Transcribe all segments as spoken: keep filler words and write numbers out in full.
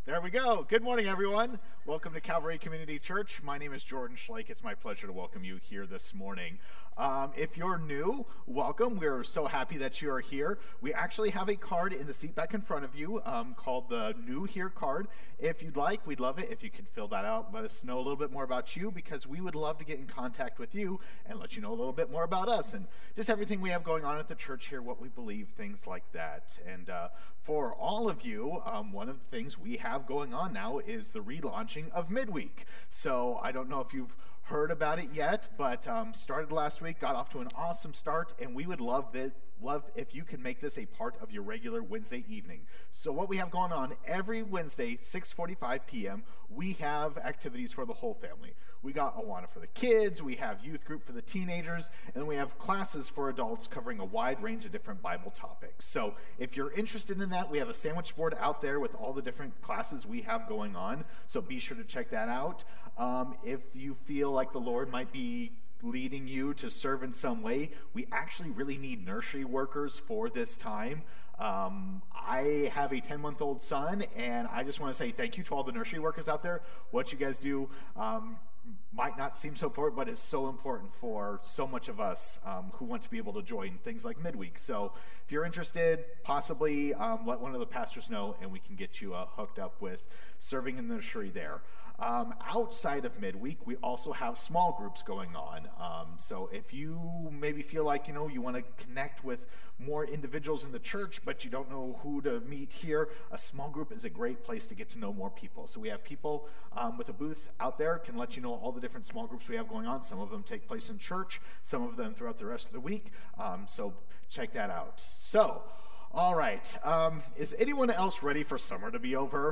There we go. Good morning, everyone. Welcome to Calvary Community Church. My name is Jordan Schleich. It's my pleasure to welcome you here this morning. Um, if you're new, welcome. We're so happy that you are here. We actually have a card in the seat back in front of you um, called the New Here card. If you'd like, we'd love it if you could fill that out. Let us know a little bit more about you, because we would love to get in contact with you and let you know a little bit more about us and just everything we have going on at the church here, what we believe, things like that. And uh, for all of you, um, one of the things we have going on now is the relaunching of Midweek. So I don't know if you've heard about it yet, but um, started last week, got off to an awesome start, and we would love this. Love if you can make this a part of your regular Wednesday evening. So what we have going on every Wednesday, six forty-five p.m., we have activities for the whole family. We got Awana for the kids, we have youth group for the teenagers, and we have classes for adults covering a wide range of different Bible topics. So if you're interested in that, we have a sandwich board out there with all the different classes we have going on. So be sure to check that out. Um, if you feel like the Lord might be leading you to serve in some way, we actually really need nursery workers for this time. Um, I have a ten-month-old son, and I just want to say thank you to all the nursery workers out there. What you guys do um, might not seem so important, but it's so important for so much of us um, who want to be able to join things like Midweek. So if you're interested, possibly um, let one of the pastors know, and we can get you uh, hooked up with serving in the nursery there. Um, outside of Midweek, we also have small groups going on. Um, so if you maybe feel like, you know, you want to connect with more individuals in the church, but you don't know who to meet here, a small group is a great place to get to know more people. So we have people um, with a booth out there, can let you know all the different small groups we have going on. Some of them take place in church, some of them throughout the rest of the week. Um, so check that out. So, all right. Um, is anyone else ready for summer to be over?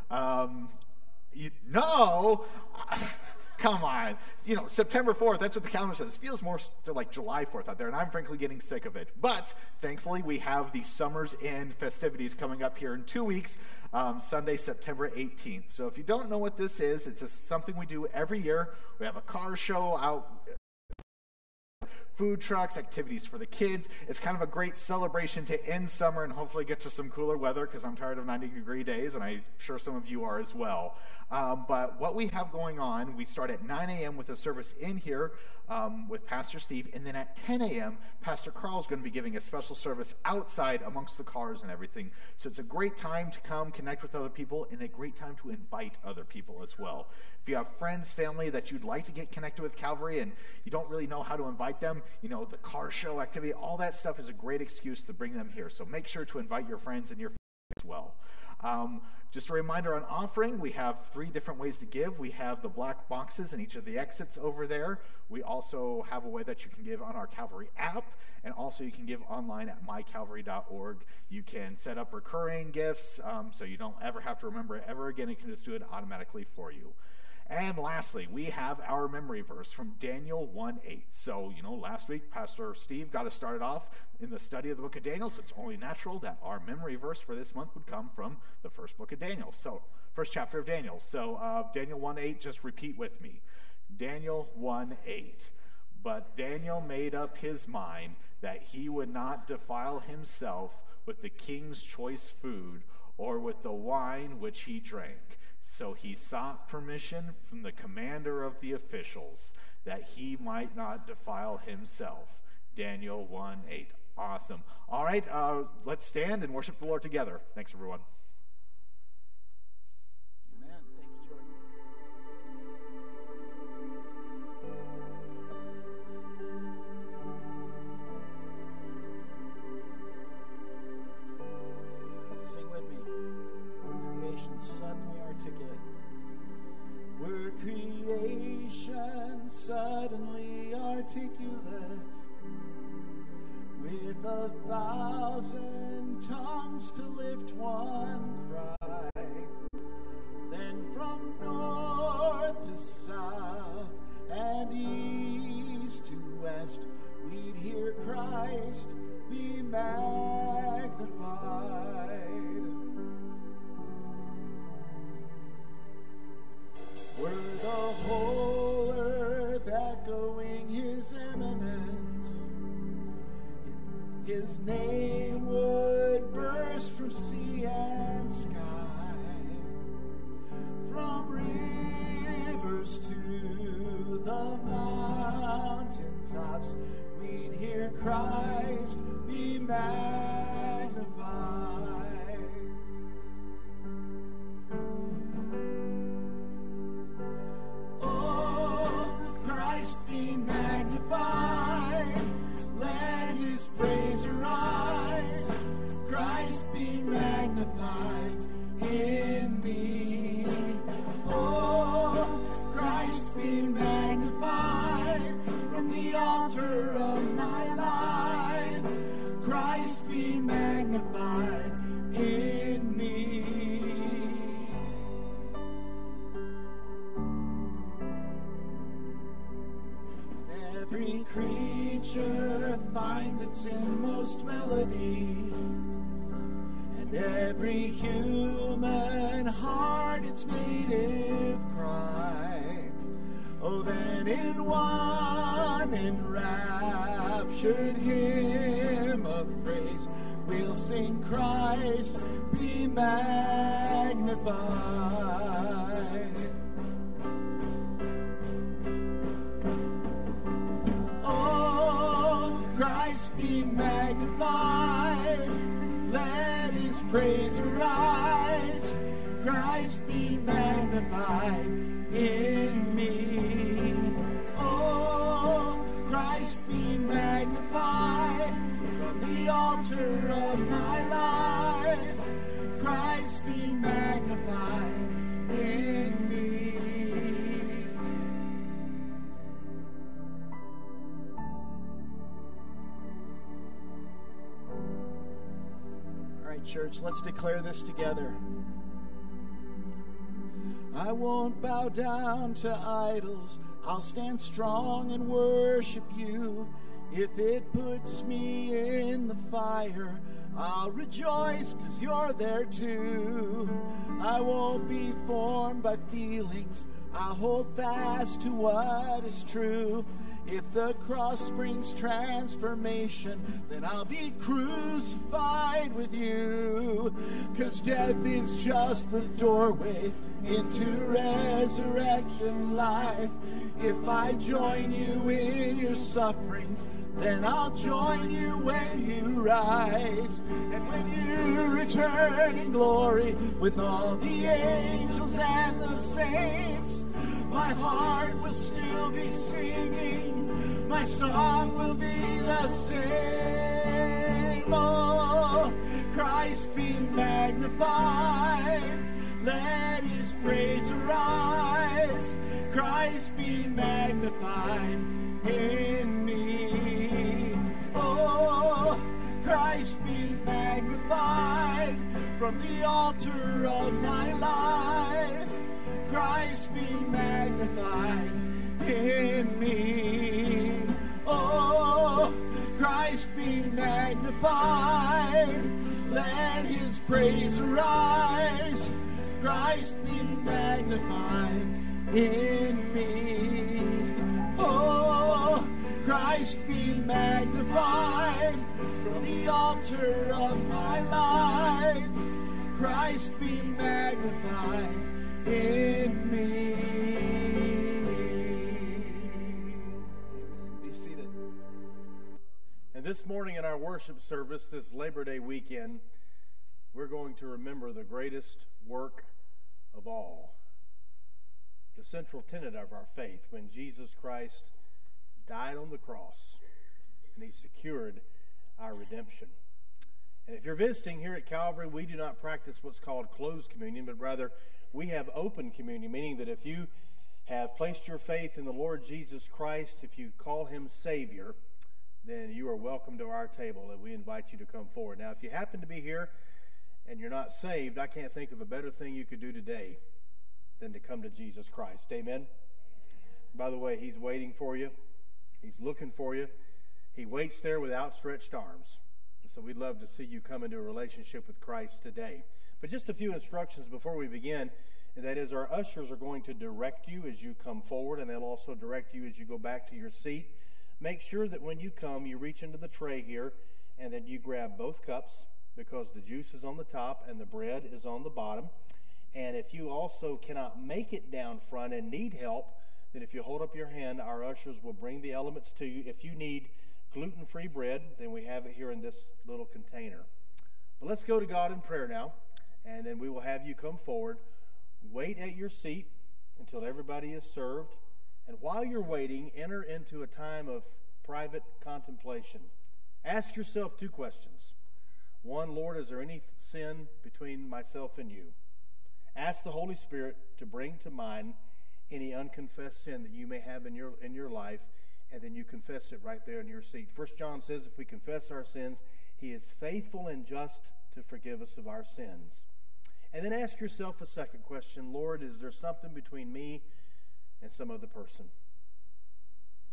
Um, You, no, come on. You know, September fourth, that's what the calendar says. It feels more like July fourth out there, and I'm frankly getting sick of it. But thankfully, we have the Summer's End festivities coming up here in two weeks, um, Sunday, September eighteenth. So if you don't know what this is, it's just something we do every year. We have a car show out, food trucks, activities for the kids. It's kind of a great celebration to end summer and hopefully get to some cooler weather, because I'm tired of ninety degree days, and I'm sure some of you are as well. Um, but what we have going on, we start at nine a.m. with a service in here um, with Pastor Steve, and then at ten a.m. Pastor Carl is going to be giving a special service outside amongst the cars and everything. So it's a great time to come connect with other people, and a great time to invite other people as well. If you have friends, family that you'd like to get connected with Calvary and you don't really know how to invite them, you know, the car show activity, all that stuff is a great excuse to bring them here. So make sure to invite your friends and your family as well. Um, just a reminder on offering, we have three different ways to give. We have the black boxes in each of the exits over there. We also have a way that you can give on our Calvary app, and also you can give online at my calvary dot org. You can set up recurring gifts, um, so you don't ever have to remember it ever again. It can just do it automatically for you. And lastly, we have our memory verse from Daniel one eight. So, you know, last week, Pastor Steve got us started off in the study of the book of Daniel, so it's only natural that our memory verse for this month would come from the first book of Daniel. So, first chapter of Daniel. So, uh, Daniel one eight, just repeat with me. Daniel one eight. But Daniel made up his mind that he would not defile himself with the king's choice food or with the wine which he drank. So he sought permission from the commander of the officials that he might not defile himself. Daniel one eight. Awesome. All right, uh, let's stand and worship the Lord together. Thanks, everyone. Amen. Thank you, Jordan. Sing with me. We're creation suddenly articulate. We're creation suddenly articulate, with a thousand tongues to lift one cry. Then from north to south and east to west, we'd hear Christ be magnified. Were the whole earth echoing his eminence, his name would burst from sea and sky. nature finds its inmost melody, and every human heart its native cry. Oh, then in one enraptured hymn of praise, we'll sing Christ be magnified. Oh, Christ be magnified. Let his praise arise. Christ be magnified in me. Oh, Christ be magnified from the altar of my life. Christ be magnified in me. All right, church, let's declare this together. I won't bow down to idols. I'll stand strong and worship you. If it puts me in the fire, I'll rejoice because you're there too. I won't be formed by feelings. I'll hold fast to what is true. If the cross brings transformation, then I'll be crucified with you. Because death is just the doorway into resurrection life. If I join you in your sufferings, then I'll join you when you rise. And when you return in glory with all the angels and the saints, my heart will still be singing. My song will be the same. Oh, Christ be magnified. Let his praise arise. Christ be magnified in me. Oh, Christ be magnified from the altar of my life. Christ be magnified in me. Oh, Christ be magnified. Let his praise arise. Christ be magnified in me. Oh, Christ be magnified from the altar of my life. Christ be magnified in me. Be seated. And this morning in our worship service, this Labor Day weekend, we're going to remember the greatest work of all, the central tenet of our faith, when Jesus Christ died on the cross and he secured our redemption. And if you're visiting here at Calvary, we do not practice what's called closed communion, but rather we have open communion, meaning that if you have placed your faith in the Lord Jesus Christ, if you call him Savior, then you are welcome to our table, and we invite you to come forward. Now, if you happen to be here and you're not saved, I can't think of a better thing you could do today than to come to Jesus Christ. Amen? By the way, he's waiting for you. He's looking for you. He waits there with outstretched arms. And so we'd love to see you come into a relationship with Christ today. But just a few instructions before we begin, and that is our ushers are going to direct you as you come forward, and they'll also direct you as you go back to your seat. Make sure that when you come, you reach into the tray here, and that you grab both cups, because the juice is on the top and the bread is on the bottom. And if you also cannot make it down front and need help, then if you hold up your hand, our ushers will bring the elements to you. If you need gluten-free bread, then we have it here in this little container. But let's go to God in prayer now, and then we will have you come forward. Wait at your seat until everybody is served. And while you're waiting, enter into a time of private contemplation. Ask yourself two questions. One, Lord, is there any sin between myself and you? Ask the Holy Spirit to bring to mind any unconfessed sin that you may have in your in your life, and then you confess it right there in your seat. First John says if we confess our sins, he is faithful and just to forgive us of our sins. And then ask yourself a second question. Lord, is there something between me and some other person?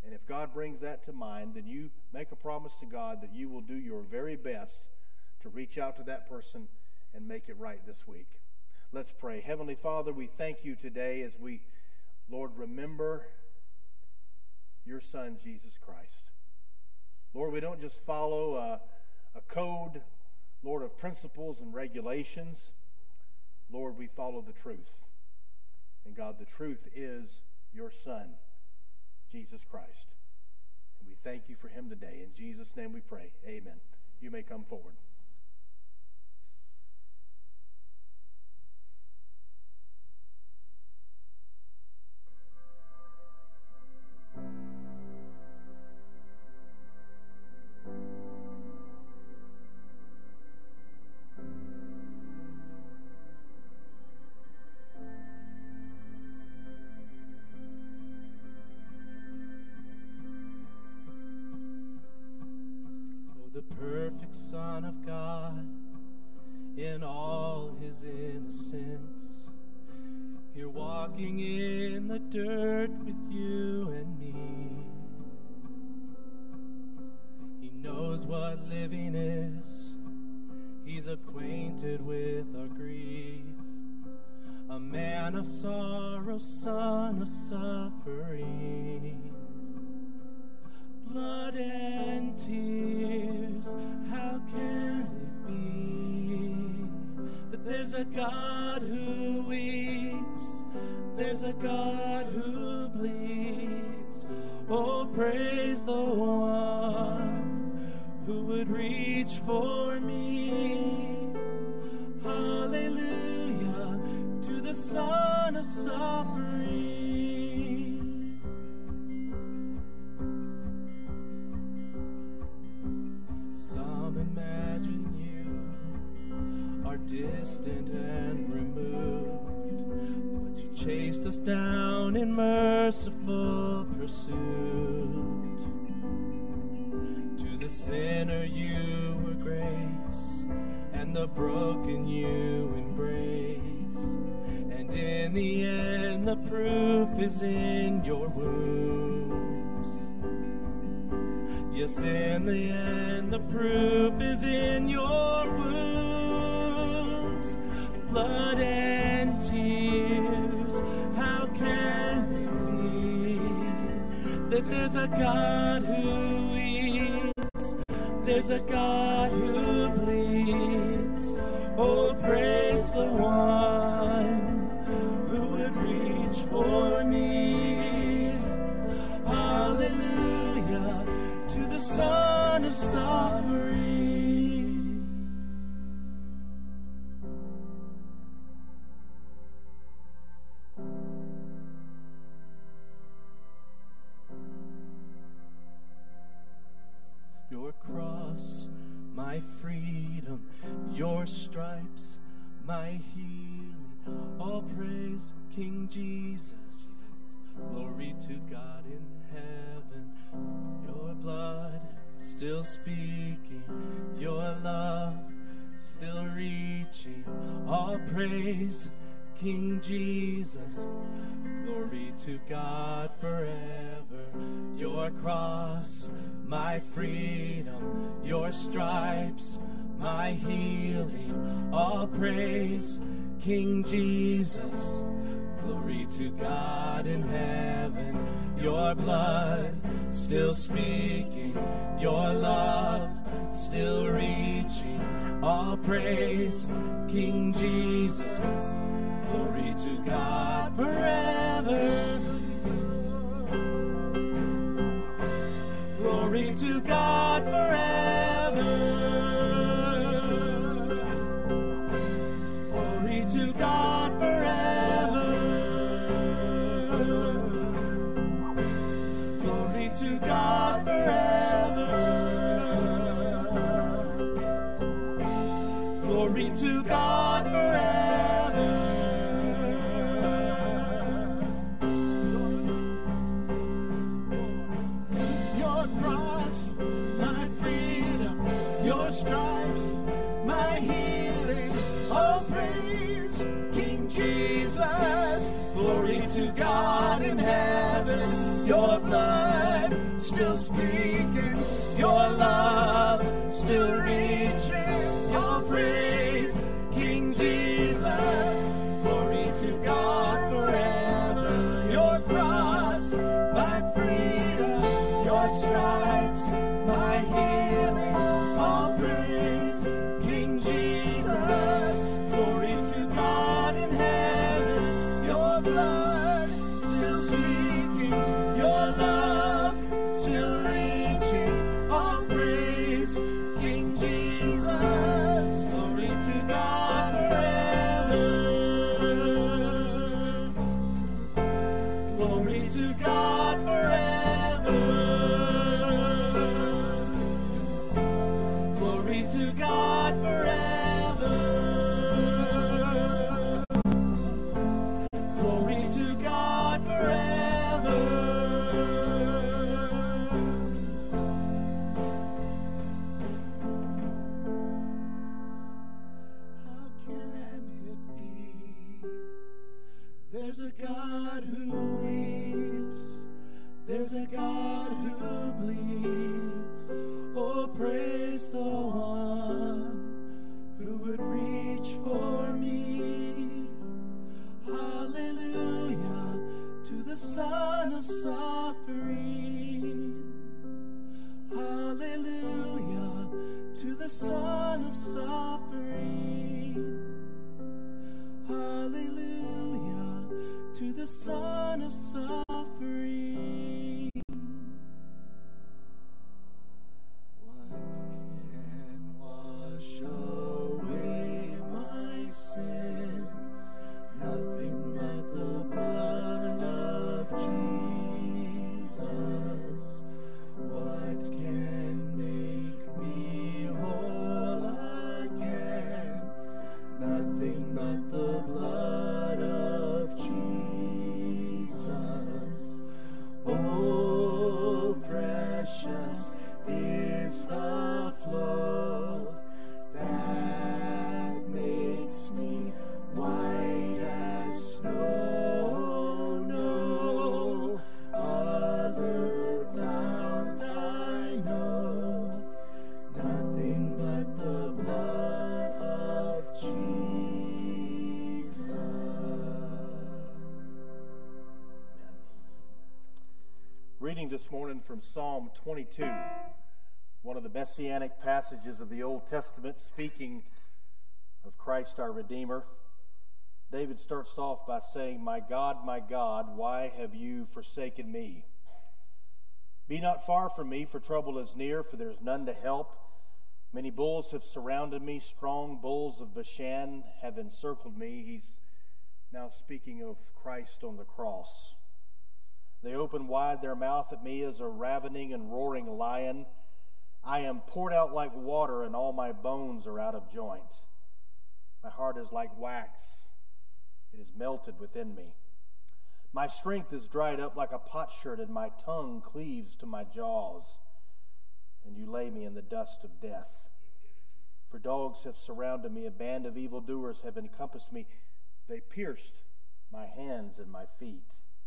And if God brings that to mind, then you make a promise to God that you will do your very best to reach out to that person and make it right this week. Let's pray. Heavenly Father, we thank you today as we, Lord, remember your Son, Jesus Christ. Lord, we don't just follow a, a code, Lord, of principles and regulations. Lord, we follow the truth. And God, the truth is your Son, Jesus Christ. And we thank you for him today. In Jesus' name we pray. Amen. You may come forward. Perfect Son of God, in all his innocence, here walking in the dirt with you and me. He knows what living is, he's acquainted with our grief, a man of sorrow, son of suffering. Blood and tears, how can it be that there's a God who weeps, there's a God who bleeds? Oh, praise the one who would reach for me. Hallelujah to the Son of suffering. Imagine you are distant and removed, but you chased us down in merciful pursuit. To the sinner you were grace, and the broken you embraced, and in the end the proof is in your wounds. Yes, in the end, the proof is in your wounds. Blood and tears, how can it be that there's a God who weeps, there's a God who bleeds? Oh, praise the one who would reach for me. Hallelujah to the Son of suffering. Your cross, my freedom, your stripes, my healing. All praise, King Jesus. Glory to God in heaven. Your blood still speaking, your love still reaching. All praise, King Jesus. Glory to God forever. Your cross, my freedom, your stripes, my healing. All praise, King Jesus. Glory to God in heaven. Your blood still speaking, your love still reaching. All praise, King Jesus. Glory to God forever. Glory to God forever. Glory to God forever. Glory to God forever. Glory to God forever. Your cross, my freedom, your stripes, my healing. Oh, praise King Jesus. Glory to God in heaven. Your blood still speaking, your love still reaching, your praise, King Jesus. Glory to God forever. Your cross, my freedom, your stripes, my healing, all praise, King Jesus. Glory to God in heaven. Your blood still speaking, your love still reaching, all praise, King Jesus. Glory to God forever. Glory to God forever. Glory to God forever. Glory to God forever. How can it be? There's a God who weeps. There's a God who bleeds. Oh, praise the one who would reach for me. Hallelujah to the Son of suffering. Hallelujah to the Son of suffering. Hallelujah to the Son of suffering. What can wash away my sin? Nothing but the blood of Jesus. What can make me whole again? Nothing but the blood of Jesus. Oh, precious is the flow that makes me white as snow. No other fount I know, nothing but the blood of Jesus. Reading this morning from Psalm twenty-two, one of the messianic passages of the Old Testament, speaking of Christ our Redeemer. David starts off by saying, "My God, my God, why have you forsaken me? Be not far from me, for trouble is near, for there is none to help. Many bulls have surrounded me, strong bulls of Bashan have encircled me." He's now speaking of Christ on the cross. "They open wide their mouth at me as a ravening and roaring lion. I am poured out like water, and all my bones are out of joint. My heart is like wax. It is melted within me. My strength is dried up like a potsherd, and my tongue cleaves to my jaws. And you lay me in the dust of death. For dogs have surrounded me, a band of evildoers have encompassed me. They pierced my hands and my feet.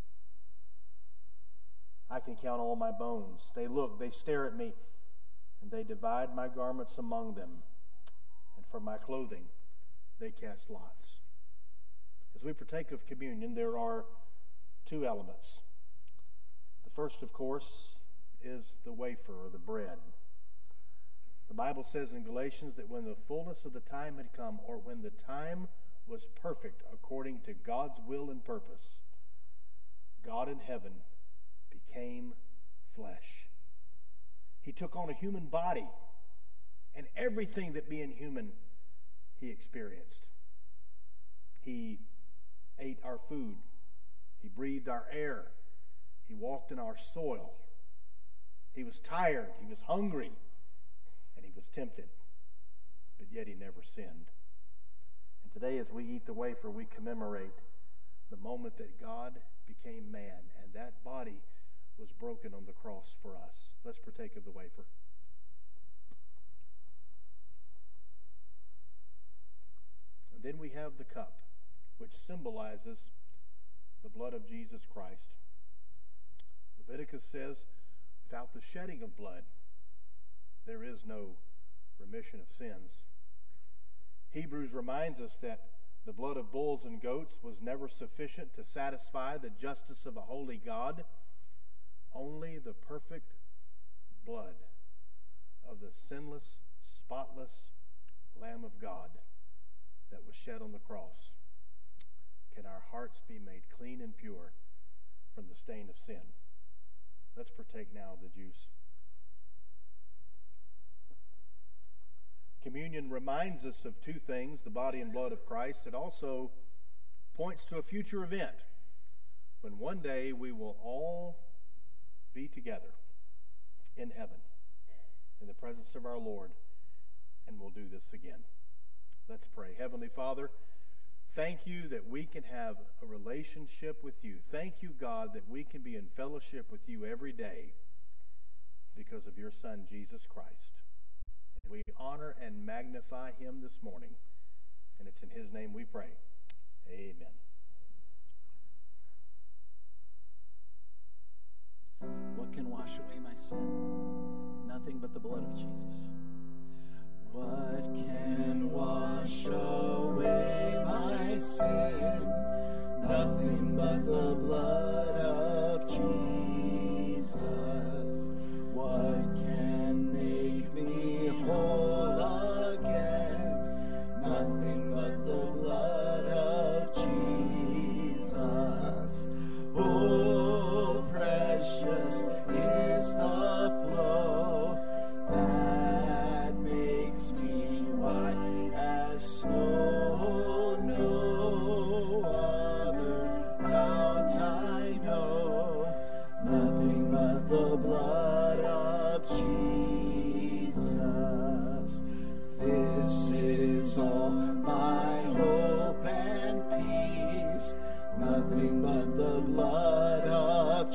I can count all my bones. They look, they stare at me, and they divide my garments among them. And for my clothing, they cast lots." As we partake of communion, there are two elements. The first, of course, is the wafer or the bread. The Bible says in Galatians that when the fullness of the time had come, or when the time was perfect according to God's will and purpose, God in heaven became flesh. He took on a human body, and everything that being human he experienced. He ate our food. He breathed our air. He walked in our soil. He was tired. He was hungry. And he was tempted. But yet he never sinned. And today, as we eat the wafer, we commemorate the moment that God became man, and that body was broken on the cross for us. Let's partake of the wafer. And then we have the cup, which symbolizes the blood of Jesus Christ. Leviticus says, without the shedding of blood, there is no remission of sins. Hebrews reminds us that the blood of bulls and goats was never sufficient to satisfy the justice of a holy God. Only the perfect blood of the sinless, spotless Lamb of God that was shed on the cross can our hearts be made clean and pure from the stain of sin. Let's partake now of the juice. Communion reminds us of two things, the body and blood of Christ. It also points to a future event when one day we will all be together in heaven in the presence of our Lord, and we'll do this again. Let's pray. Heavenly Father, thank you that we can have a relationship with you. Thank you, God, that we can be in fellowship with you every day because of your Son, Jesus Christ. And we honor and magnify him this morning. And it's in his name we pray. Amen. What can wash away my sin? Nothing but the blood of Jesus. What can wash away my sin? Nothing but the blood of Jesus. What can make me whole again? Nothing but the blood of Jesus. Oh, precious is the flow that makes me white as snow. No other fount I know. Nothing but the blood of Jesus. This is all my hope and peace. Nothing but the blood of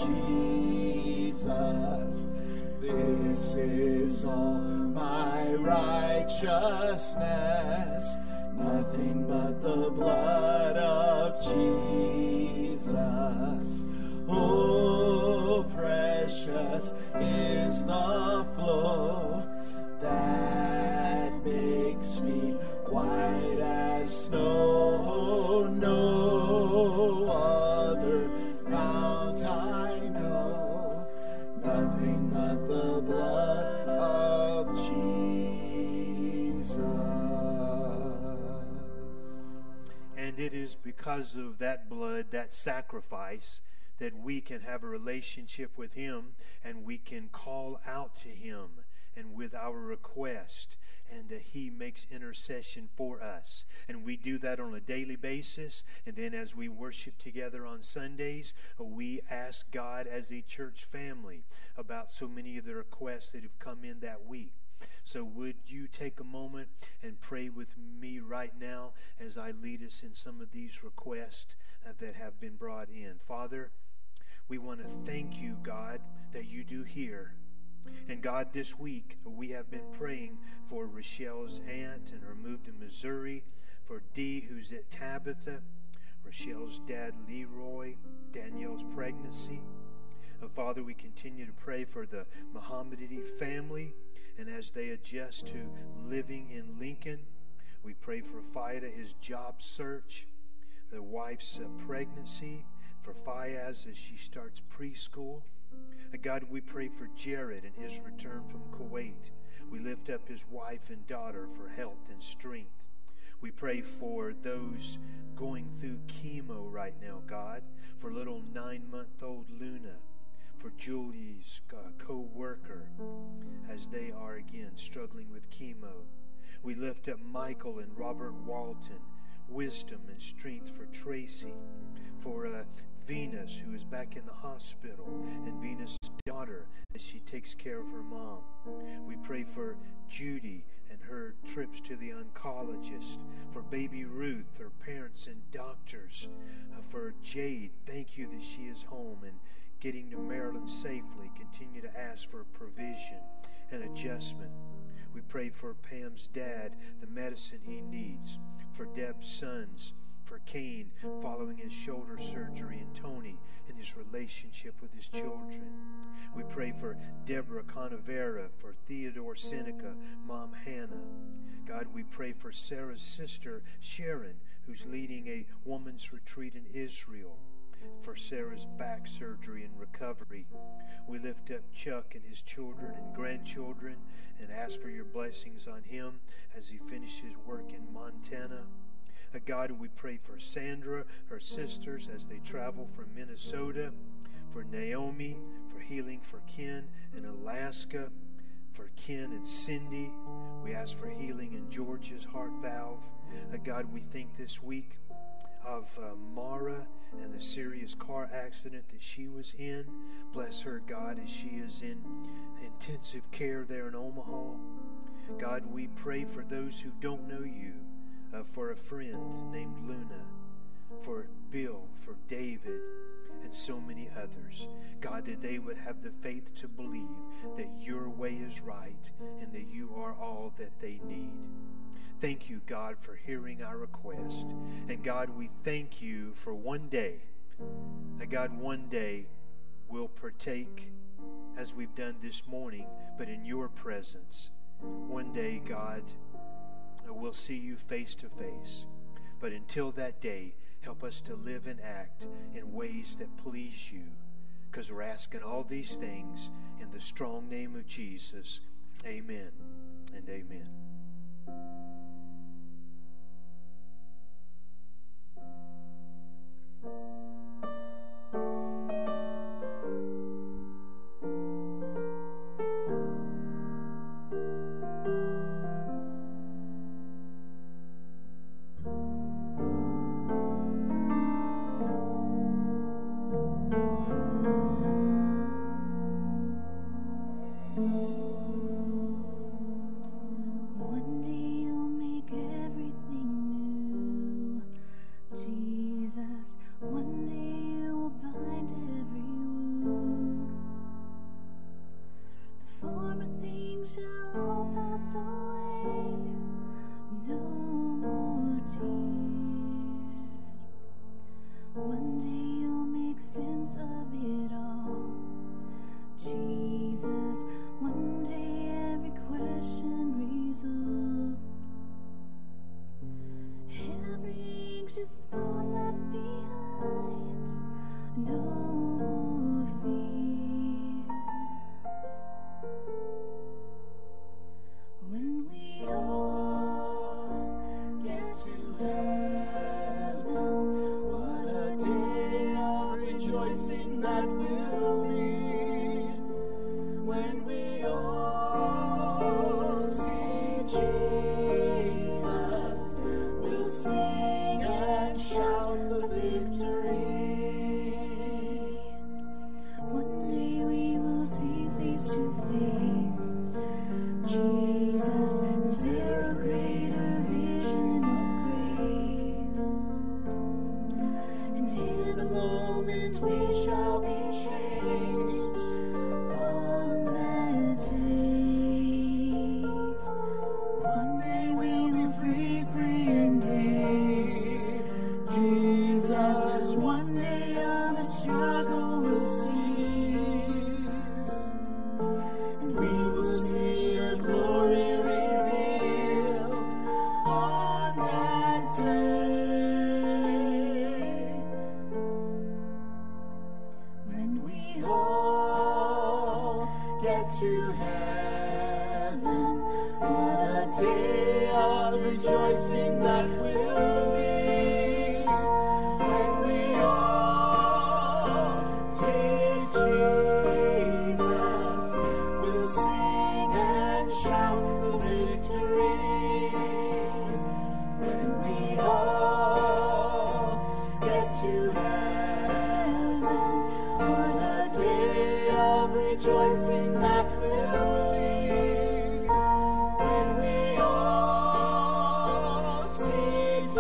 Jesus. This is all my righteousness. Nothing but the blood of Jesus. Oh, precious is the flow that makes me white as snow. No other fount I know. Nothing but the blood of Jesus. And it is because of that blood, that sacrifice, that we can have a relationship with him, and we can call out to him and with our request, and uh, he makes intercession for us. And we do that on a daily basis. And then as we worship together on Sundays, uh, we ask God as a church family about so many of the requests that have come in that week. So would you take a moment and pray with me right now as I lead us in some of these requests uh, that have been brought in. Father, we want to thank you, God, that you do hear. And God, this week we have been praying for Rochelle's aunt and her move to Missouri, for Dee, who's at Tabitha, Rochelle's dad Leroy, Danielle's pregnancy. Uh, Father, we continue to pray for the Mohammedi family, and as they adjust to living in Lincoln, we pray for Fida, his job search, the wife's uh, pregnancy, for Fayaz as she starts preschool. God, we pray for Jared and his return from Kuwait. We lift up his wife and daughter for health and strength. We pray for those going through chemo right now, God, for little nine-month-old Luna, for Julie's uh, co-worker as they are again struggling with chemo. We lift up Michael and Robert Walton, wisdom and strength for Tracy, for uh, Venus, who is back in the hospital, and Venus' daughter as she takes care of her mom. We pray for Judy and her trips to the oncologist, for baby Ruth, her parents and doctors, uh, for Jade, thank you that she is home and getting to Maryland safely. Continue to ask for provision and adjustment. We pray for Pam's dad, the medicine he needs, for Deb's sons, for Kane following his shoulder surgery, and Tony and his relationship with his children. We pray for Deborah Conavera, for Theodore Seneca, Mom Hannah. God, we pray for Sarah's sister, Sharon, who's leading a woman's retreat in Israel, for Sarah's back surgery and recovery. We lift up Chuck and his children and grandchildren and ask for your blessings on him as he finishes work in Montana. Uh, God, we pray for Sandra, her sisters, as they travel from Minnesota, for Naomi, for healing for Ken in Alaska, for Ken and Cindy. We ask for healing in Georgia's heart valve. Uh, God, we think this week of uh, Mara and the serious car accident that she was in. Bless her, God, as she is in intensive care there in Omaha. God, we pray for those who don't know you, uh, for a friend named Luna, for Bill, for David, and so many others. God, that they would have the faith to believe that your way is right and that you are all that they need. Thank you, God, for hearing our request. And God, we thank you for one day, that God, one day we'll partake as we've done this morning, but in your presence. One day, God, we'll see you face to face. But until that day, help us to live and act in ways that please you, because we're asking all these things in the strong name of Jesus. Amen and amen. One day you'll make everything new, Jesus. One day you will bind every wound. The former things shall all pass away. No more tears. One day you'll make sense of it all, Jesus. One day every question resolved, every anxious thought left behind, no more fear. When we all get to heaven, what a day of rejoicing that will be. When we all see Jesus, we'll sing and shout the victory. One day we will see face to face Jesus. Is there a greater vision of grace? And in a moment we shall be changed. On that day, one day we will free, free indeed. Jesus, one day all the struggle will cease, and we will see your glory revealed on that day. When we all get to heaven, what a day of rejoicing that will be. When we all see Jesus, we'll sing and shout the victory. When we all get to heaven, what a day of rejoicing that will be. When we all see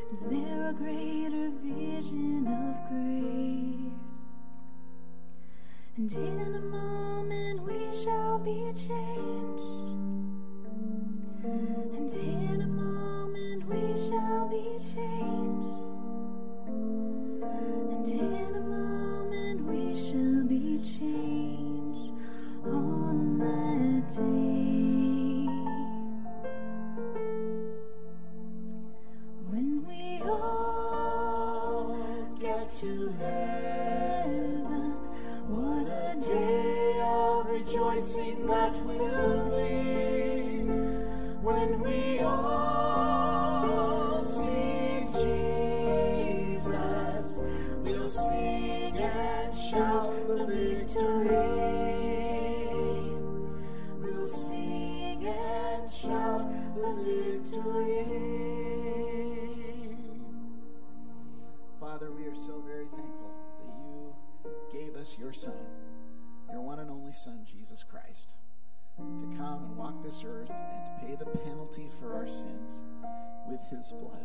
Is there a greater vision of grace? And in a moment we shall be changed. And in a moment we shall be changed. And in a moment we shall be changed on that day. When we all get to heaven, what a day of rejoicing that will be. When we all see Jesus, we'll sing and shout the victory. We'll sing and shout the victory. Father, we are so very thankful that you gave us your Son, your one and only Son, Jesus Christ, to come and walk this earth and to pay the penalty for our sins with his blood.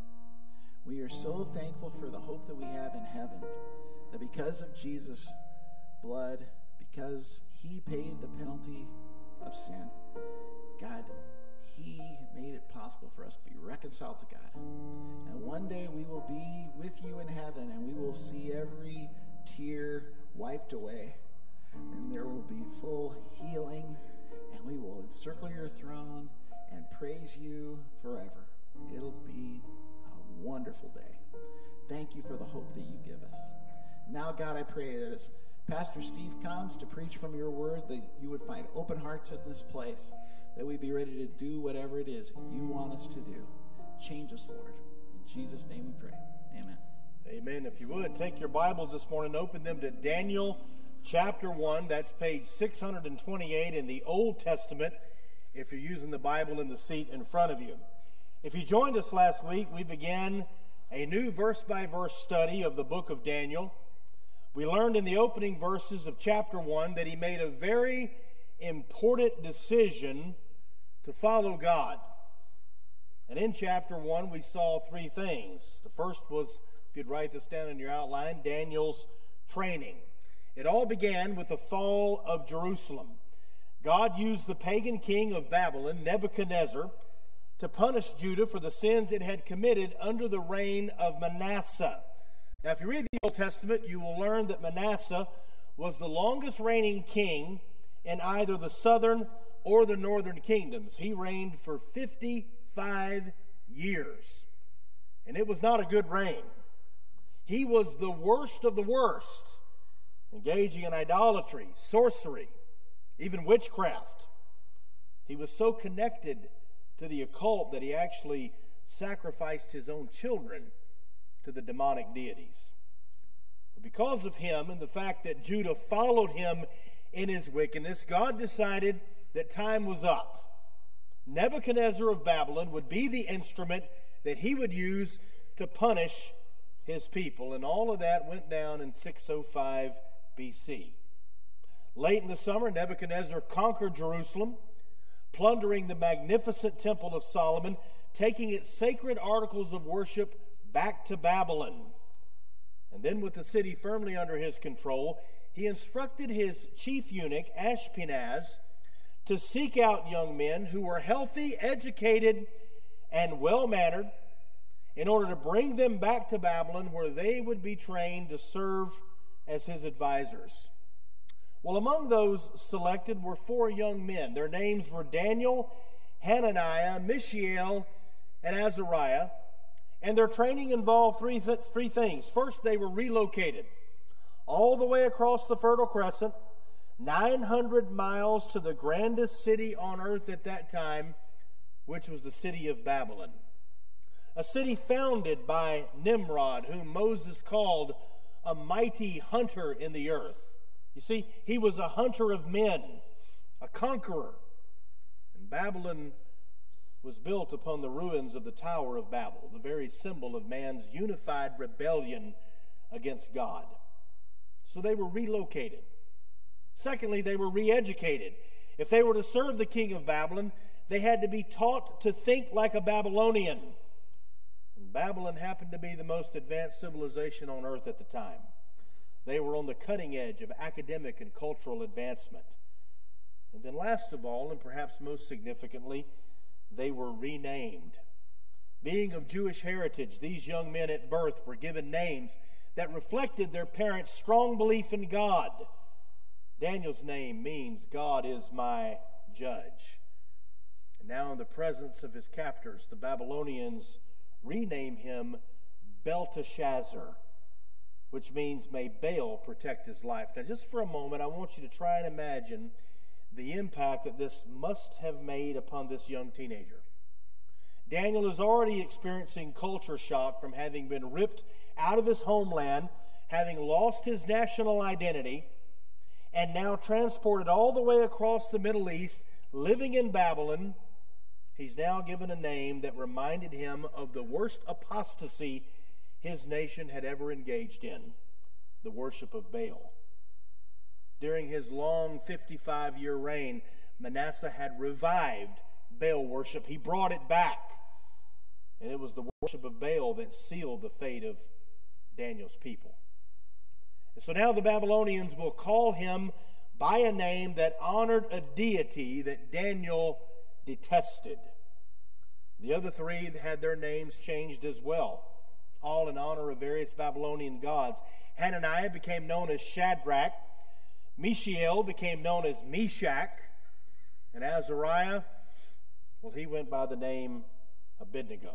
We are so thankful for the hope that we have in heaven, that because of Jesus' blood, because he paid the penalty of sin, God, he made it possible for us to be reconciled to God. And one day we will be with you in heaven, and we will see every tear wiped away, and there will be full healing, and we will encircle your throne and praise you forever. It'll be a wonderful day. Thank you for the hope that you give us. Now, God, I pray that as Pastor Steve comes to preach from your word, that you would find open hearts in this place, that we'd be ready to do whatever it is you want us to do. Change us, Lord. In Jesus' name we pray. Amen. Amen. If you would, take your Bibles this morning, open them to Daniel chapter one. That's page six hundred twenty-eight in the Old Testament, if you're using the Bible in the seat in front of you. If you joined us last week, we began a new verse-by-verse study of the book of Daniel. We learned in the opening verses of chapter one that he made a very important decision to follow God. And in chapter one, we saw three things. The first was, if you'd write this down in your outline, Daniel's training. It all began with the fall of Jerusalem. God used the pagan king of Babylon, Nebuchadnezzar, to punish Judah for the sins it had committed under the reign of Manasseh. Now, if you read the Old Testament, you will learn that Manasseh was the longest reigning king in either the southern or the northern kingdoms. He reigned for fifty-five years, and it was not a good reign. He was the worst of the worst, engaging in idolatry, sorcery, even witchcraft. He was so connected to the occult that he actually sacrificed his own children to the demonic deities. But because of him and the fact that Judah followed him in his wickedness, God decided that time was up. Nebuchadnezzar of Babylon would be the instrument that he would use to punish his people. And all of that went down in six oh five B C. Late in the summer, Nebuchadnezzar conquered Jerusalem, plundering the magnificent Temple of Solomon, taking its sacred articles of worship back to Babylon. And then, with the city firmly under his control, he instructed his chief eunuch, Ashpenaz, to seek out young men who were healthy, educated, and well-mannered in order to bring them back to Babylon, where they would be trained to serve as his advisors. Well, among those selected were four young men. Their names were Daniel, Hananiah, Mishael, and Azariah. And their training involved three, th- three things. First, they were relocated all the way across the Fertile Crescent, nine hundred miles to the grandest city on earth at that time, which was the city of Babylon. A city founded by Nimrod, whom Moses called a mighty hunter in the earth. You see, he was a hunter of men, a conqueror. And Babylon was built upon the ruins of the Tower of Babel, the very symbol of man's unified rebellion against God. So they were relocated. Secondly, they were re-educated. If they were to serve the king of Babylon, they had to be taught to think like a Babylonian. Babylon happened to be the most advanced civilization on earth at the time. They were on the cutting edge of academic and cultural advancement. And then last of all, and perhaps most significantly, they were renamed. Being of Jewish heritage, these young men at birth were given names that reflected their parents' strong belief in God. Daniel's name means God is my judge. And now in the presence of his captors, the Babylonians rename him Belteshazzar, which means may Baal protect his life. Now just for a moment, I want you to try and imagine the impact that this must have made upon this young teenager. Daniel is already experiencing culture shock from having been ripped out of his homeland, having lost his national identity, and now transported all the way across the Middle East, living in Babylon. He's now given a name that reminded him of the worst apostasy his nation had ever engaged in, the worship of Baal. During his long fifty-five-year reign, Manasseh had revived Baal worship. He brought it back. And it was the worship of Baal that sealed the fate of Daniel's people. And so now the Babylonians will call him by a name that honored a deity that Daniel detested. The other three had their names changed as well, all in honor of various Babylonian gods. Hananiah became known as Shadrach. Mishael became known as Meshach. And Azariah, well, he went by the name Abednego.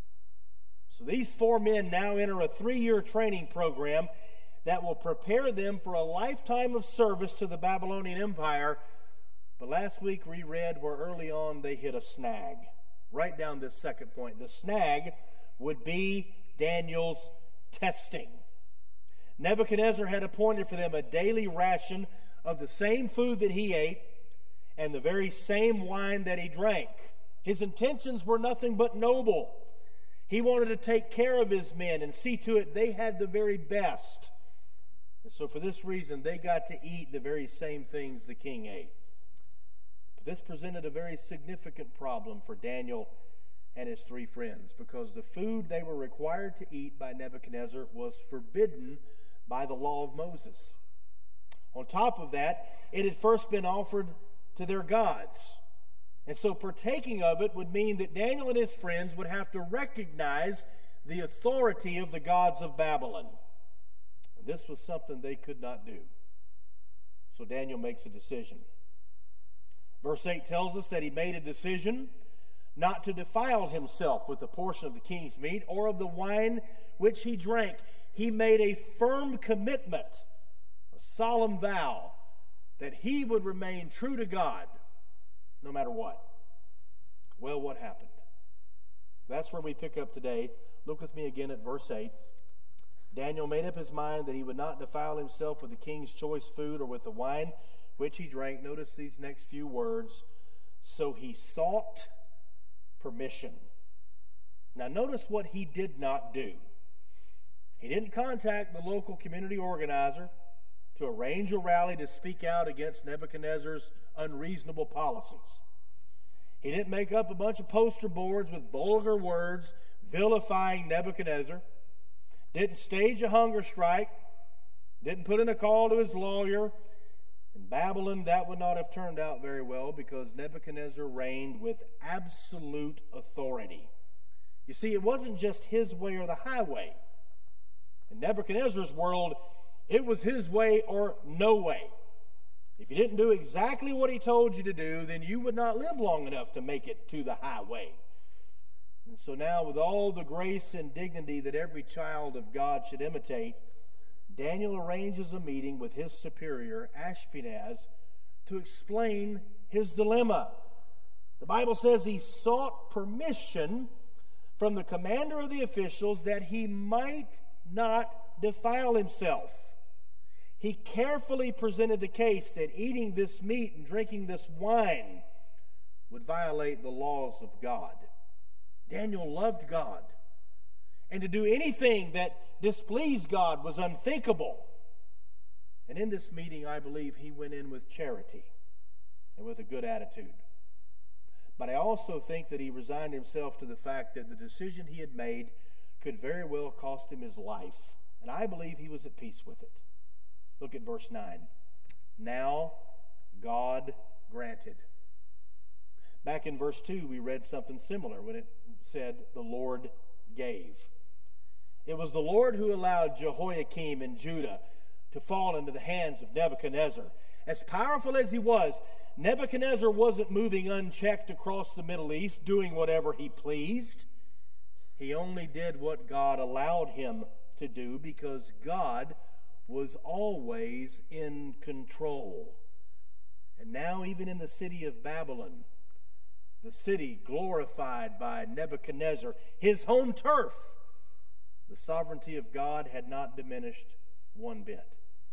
So these four men now enter a three-year training program that will prepare them for a lifetime of service to the Babylonian Empire. But last week we read where early on they hit a snag. Write down this second point. The snag would be Daniel's testing. Nebuchadnezzar had appointed for them a daily ration of the same food that he ate and the very same wine that he drank. His intentions were nothing but noble. He wanted to take care of his men and see to it they had the very best. And so for this reason, they got to eat the very same things the king ate. But this presented a very significant problem for Daniel and his three friends, because the food they were required to eat by Nebuchadnezzar was forbidden by the law of Moses. On top of that, it had first been offered to their gods. And so partaking of it would mean that Daniel and his friends would have to recognize the authority of the gods of Babylon. And this was something they could not do. So Daniel makes a decision. Verse eight tells us that he made a decision not to defile himself with a portion of the king's meat or of the wine which he drank. He made a firm commitment, a solemn vow, that he would remain true to God no matter what. Well, what happened? That's where we pick up today. Look with me again at verse eight. Daniel made up his mind that he would not defile himself with the king's choice food or with the wine which he drank. Notice these next few words. So he sought permission. Now notice what he did not do. He didn't contact the local community organizer to arrange a rally to speak out against Nebuchadnezzar's unreasonable policies. He didn't make up a bunch of poster boards with vulgar words vilifying Nebuchadnezzar. Didn't stage a hunger strike. Didn't put in a call to his lawyer. In Babylon, that would not have turned out very well because Nebuchadnezzar reigned with absolute authority. You see, it wasn't just his way or the highway. In Nebuchadnezzar's world, it was his way or no way. If you didn't do exactly what he told you to do, then you would not live long enough to make it to the highway. And so now, with all the grace and dignity that every child of God should imitate, Daniel arranges a meeting with his superior, Ashpenaz, to explain his dilemma. The Bible says he sought permission from the commander of the officials that he might not defile himself. He carefully presented the case that eating this meat and drinking this wine would violate the laws of God. Daniel loved God, and to do anything that displeased God was unthinkable. And in this meeting, I believe he went in with charity and with a good attitude. But I also think that he resigned himself to the fact that the decision he had made could very well cost him his life. And I believe he was at peace with it. Look at verse nine. Now God granted. Back in verse two, we read something similar when it said, the Lord gave. It was the Lord who allowed Jehoiakim and Judah to fall into the hands of Nebuchadnezzar. As powerful as he was, Nebuchadnezzar wasn't moving unchecked across the Middle East, doing whatever he pleased. He only did what God allowed him to do because God was always in control. And now even in the city of Babylon, the city glorified by Nebuchadnezzar, his home turf, the sovereignty of God had not diminished one bit.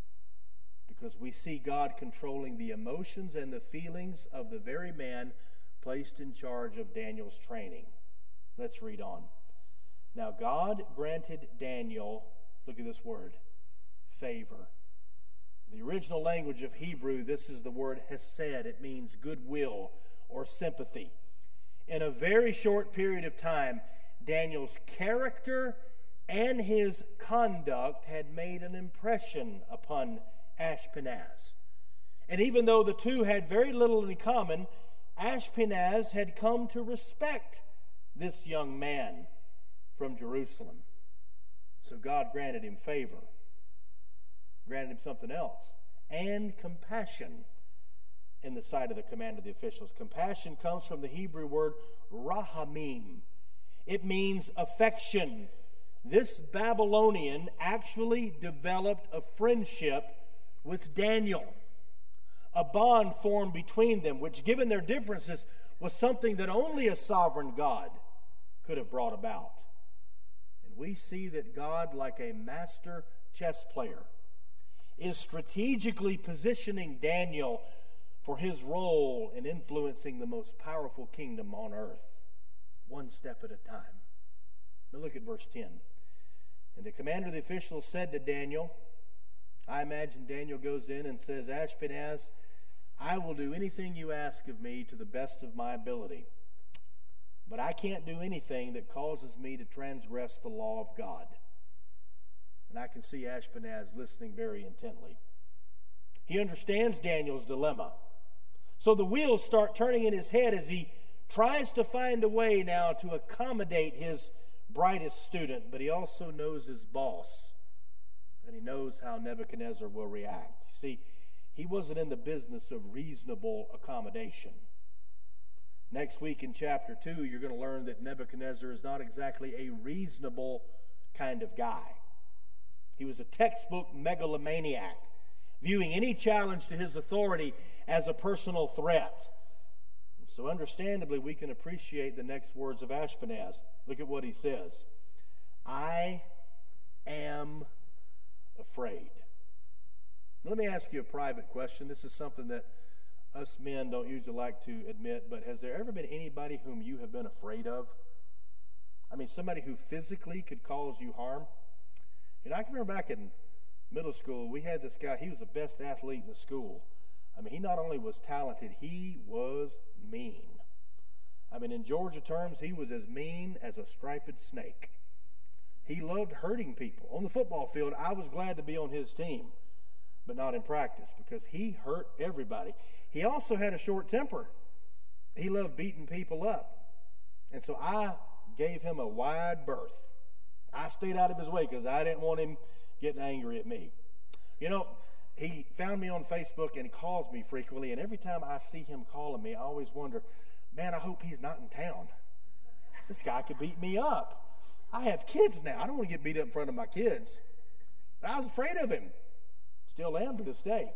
Because we see God controlling the emotions and the feelings of the very man placed in charge of Daniel's training. Let's read on. Now God granted Daniel, look at this word, favor. The original language of Hebrew, this is the word hesed. It means goodwill or sympathy. In a very short period of time, Daniel's character and his conduct had made an impression upon Ashpenaz. And even though the two had very little in common, Ashpenaz had come to respect this young man from Jerusalem. So God granted him favor, granted him something else, and compassion in the sight of the commander of the officials. Compassion comes from the Hebrew word rahamim. It means affection. This Babylonian actually developed a friendship with Daniel, a bond formed between them, which, given their differences, was something that only a sovereign God could have brought about. And we see that God, like a master chess player, is strategically positioning Daniel for his role in influencing the most powerful kingdom on earth, one step at a time. Now look at verse ten. And the commander of the officials said to Daniel, I imagine Daniel goes in and says, Ashpenaz, I will do anything you ask of me to the best of my ability. But I can't do anything that causes me to transgress the law of God. And I can see Ashpenaz listening very intently. He understands Daniel's dilemma. So the wheels start turning in his head as he tries to find a way now to accommodate his brightest student, but he also knows his boss. And he knows how Nebuchadnezzar will react. See, he wasn't in the business of reasonable accommodation. Next week in chapter two, you're going to learn that Nebuchadnezzar is not exactly a reasonable kind of guy. He was a textbook megalomaniac, viewing any challenge to his authority as a personal threat. And so understandably, we can appreciate the next words of Ashpenaz. Look at what he says. I am afraid. Let me ask you a private question. This is something that us men don't usually like to admit, but has there ever been anybody whom you have been afraid of? I mean, somebody who physically could cause you harm? You know, I can remember back in middle school, we had this guy, he was the best athlete in the school. I mean, he not only was talented, he was mean. I mean, in Georgia terms, he was as mean as a striped snake. He loved hurting people. On the football field, I was glad to be on his team, but not in practice because he hurt everybody. He also had a short temper. He loved beating people up. And so I gave him a wide berth. I stayed out of his way because I didn't want him getting angry at me. You know, he found me on Facebook and calls me frequently, and every time I see him calling me, I always wonder, man, I hope he's not in town. This guy could beat me up. I have kids now. I don't want to get beat up in front of my kids. But I was afraid of him. Still am to this day.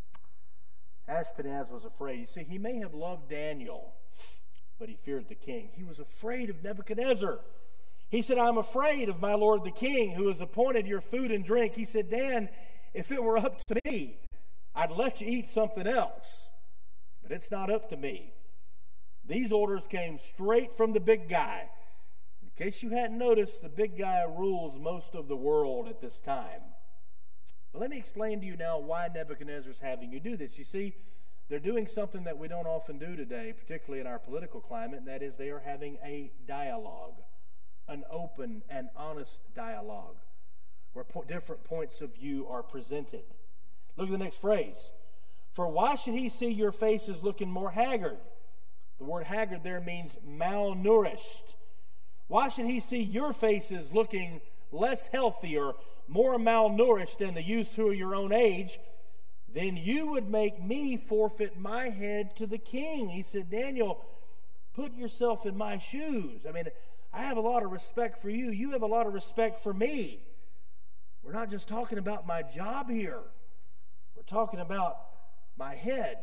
Ashpenaz was afraid. You see, he may have loved Daniel, but he feared the king. He was afraid of Nebuchadnezzar. He said, I'm afraid of my lord the king, who has appointed your food and drink. He said, Dan, if it were up to me, I'd let you eat something else. But it's not up to me. These orders came straight from the big guy. In case you hadn't noticed, the big guy rules most of the world at this time. But let me explain to you now why Nebuchadnezzar's having you do this. You see, they're doing something that we don't often do today, particularly in our political climate, and that is they are having a dialogue, an open open and honest dialogue where po- different points of view are presented. Look at the next phrase. For why should he see your faces looking more haggard? The word haggard there means malnourished. Why should he see your faces looking less healthy or more malnourished than the youths who are your own age? Then you would make me forfeit my head to the king. He said, Daniel, put yourself in my shoes. I mean, I have a lot of respect for you. You have a lot of respect for me. We're not just talking about my job here. We're talking about my head.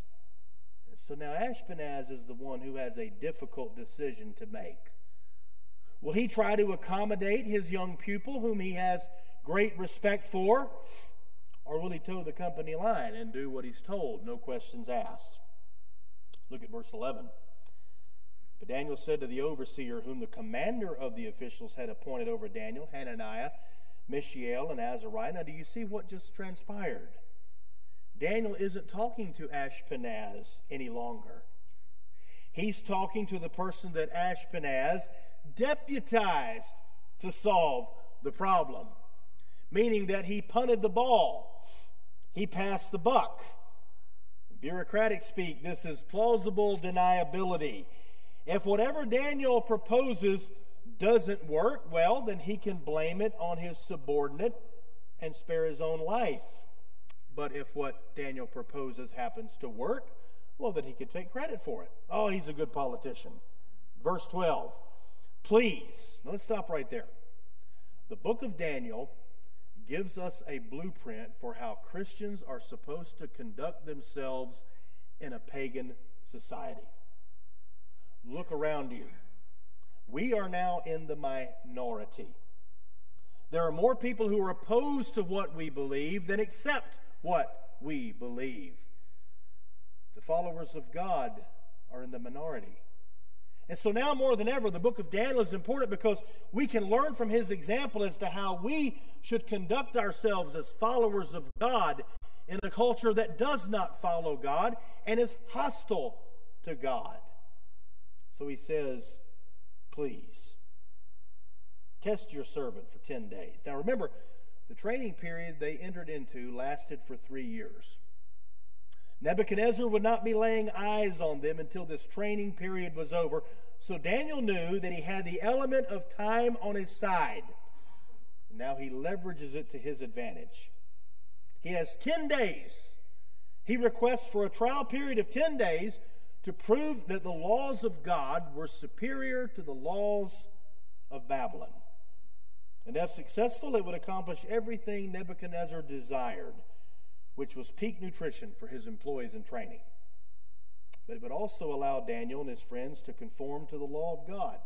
And so now Ashpenaz is the one who has a difficult decision to make. Will he try to accommodate his young pupil, whom he has great respect for? Or will he toe the company line and do what he's told, no questions asked? Look at verse eleven. But Daniel said to the overseer, whom the commander of the officials had appointed over Daniel, Hananiah, Mishael, and Azariah, now do you see what just transpired? Daniel isn't talking to Ashpenaz any longer. He's talking to the person that Ashpenaz deputized to solve the problem, meaning that he punted the ball. He passed the buck. In bureaucratic speak, this is plausible deniability. If whatever Daniel proposes doesn't work, well, then he can blame it on his subordinate and spare his own life. But if what Daniel proposes happens to work, well, then he can take credit for it. Oh, he's a good politician. Verse twelve. Please, now let's stop right there. The book of Daniel gives us a blueprint for how Christians are supposed to conduct themselves in a pagan society. Look around you. We are now in the minority. There are more people who are opposed to what we believe than accept what we believe. The followers of God are in the minority. And so now more than ever, the book of Daniel is important because we can learn from his example as to how we should conduct ourselves as followers of God in a culture that does not follow God and is hostile to God. So he says, please, test your servant for ten days. Now remember, the training period they entered into lasted for three years. Nebuchadnezzar would not be laying eyes on them until this training period was over. So Daniel knew that he had the element of time on his side. Now he leverages it to his advantage. He has ten days. He requests for a trial period of ten days to prove that the laws of God were superior to the laws of Babylon. And if successful, it would accomplish everything Nebuchadnezzar desired, which was peak nutrition for his employees in training. But it would also allow Daniel and his friends to conform to the law of God.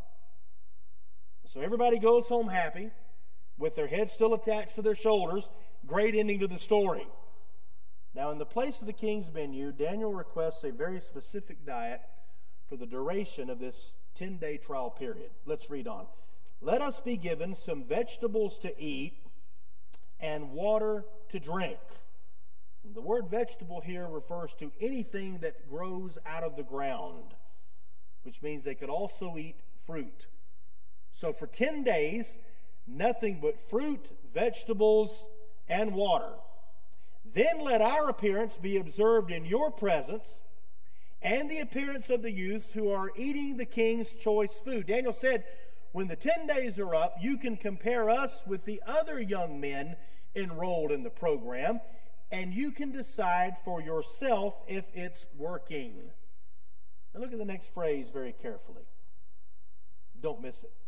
So everybody goes home happy, with their heads still attached to their shoulders. Great ending to the story. Now, in the place of the king's menu, Daniel requests a very specific diet for the duration of this ten-day trial period. Let's read on. Let us be given some vegetables to eat and water to drink. The word vegetable here refers to anything that grows out of the ground, which means they could also eat fruit. So for ten days, nothing but fruit, vegetables, and water. Then let our appearance be observed in your presence and the appearance of the youths who are eating the king's choice food. Daniel said, when the ten days are up, you can compare us with the other young men enrolled in the program, and you can decide for yourself if it's working. Now look at the next phrase very carefully. Don't miss it.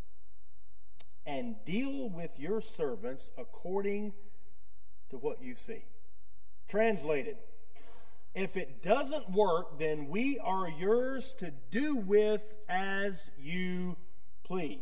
And deal with your servants according to what you see. Translated, if it doesn't work, then we are yours to do with as you please.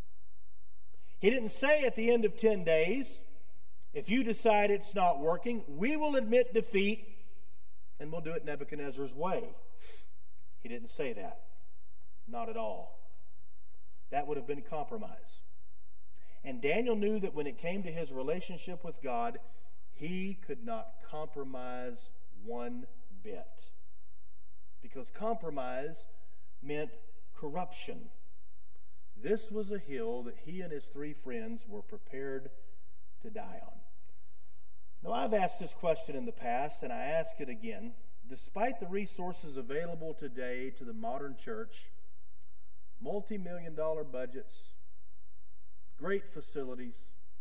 He didn't say at the end of ten days, if you decide it's not working, we will admit defeat and we'll do it Nebuchadnezzar's way. He didn't say that. Not at all. That would have been compromise. And Daniel knew that when it came to his relationship with God, he could not compromise one bit. Because compromise meant corruption. this was a hill that he and his three friends were prepared to die on. Now, I've asked this question in the past, and I ask it again. Despite the resources available today to the modern church, multi-million dollar budgets, great facilities,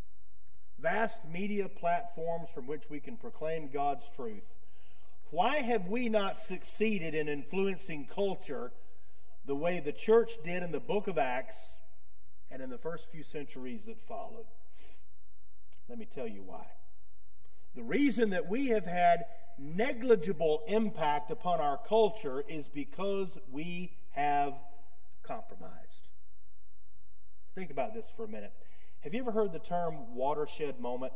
vast media platforms from which we can proclaim God's truth, why have we not succeeded in influencing culture the way the church did in the book of Acts and in the first few centuries that followed? Let me tell you why. The reason that we have had negligible impact upon our culture is because we have compromised. Think about this for a minute. Have you ever heard the term watershed moment?